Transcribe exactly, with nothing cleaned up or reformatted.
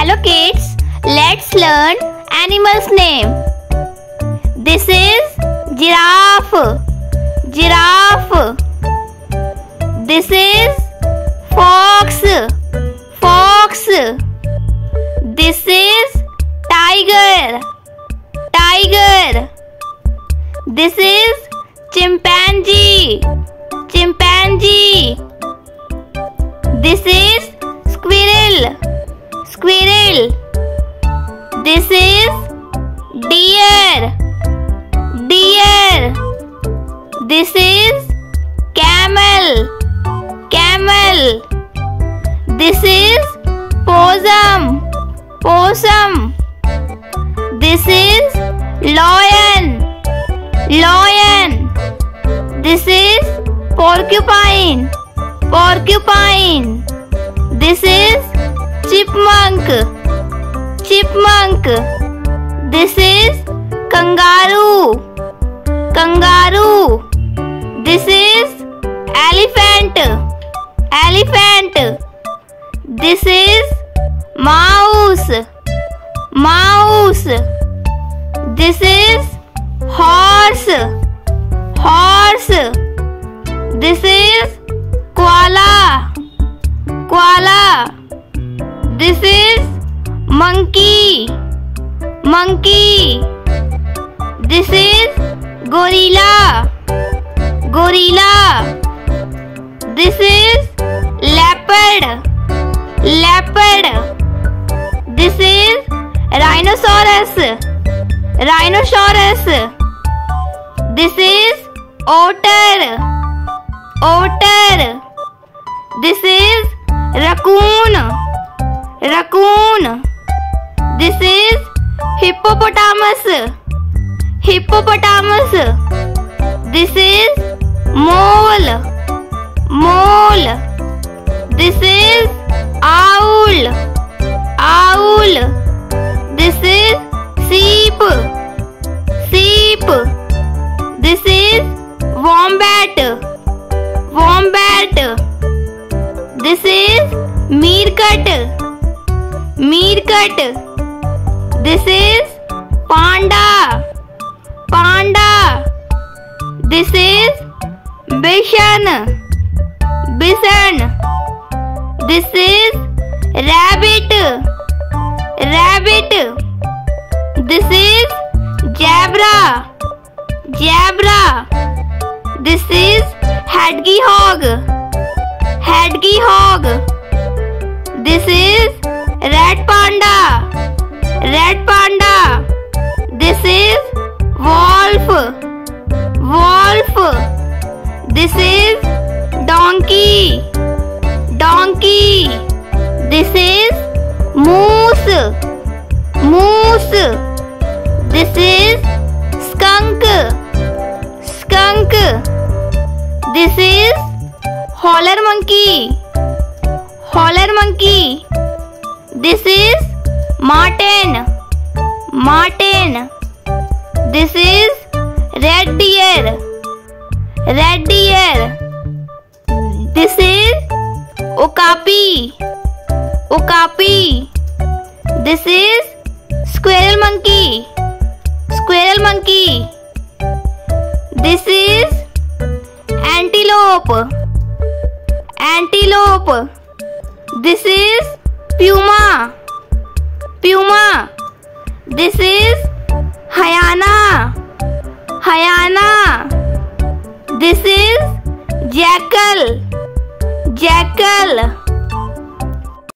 Hello kids, let's learn animals name. This is giraffe, giraffe. This is fox, fox. This is tiger, tiger. This is chimpanzee, chimpanzee. This is squirrel, squirrel. This is deer, deer. This is camel, camel. This is possum, possum. This is lion, lion. This is porcupine, porcupine. This is chipmunk, chipmunk. This is kangaroo, kangaroo. This is elephant, elephant. This is mouse, mouse. This is horse, horse. This is koala, koala. This is monkey, monkey. This is gorilla, gorilla. This is leopard, leopard. This is rhinoceros, rhinoceros. This is otter, otter. This is raccoon, raccoon. This is hippopotamus, hippopotamus. This is mole, mole. This is owl, owl. This is sheep, sheep. This is wombat, wombat. This is meerkat, meerkat. This is panda, panda. This is bison, bison. This is rabbit, rabbit. This is zebra, zebra. This is hedgehog, hedgehog. This is red panda, red panda. This is wolf, wolf. This is donkey, donkey. This is moose, moose. This is skunk, skunk. This is howler monkey, howler monkey. This is marten, marten. This is red deer, red deer. This is okapi, okapi. This is squirrel monkey, squirrel monkey. This is antelope, antelope. This is puma, puma. This is hyena, hyena. This is jackal, jackal.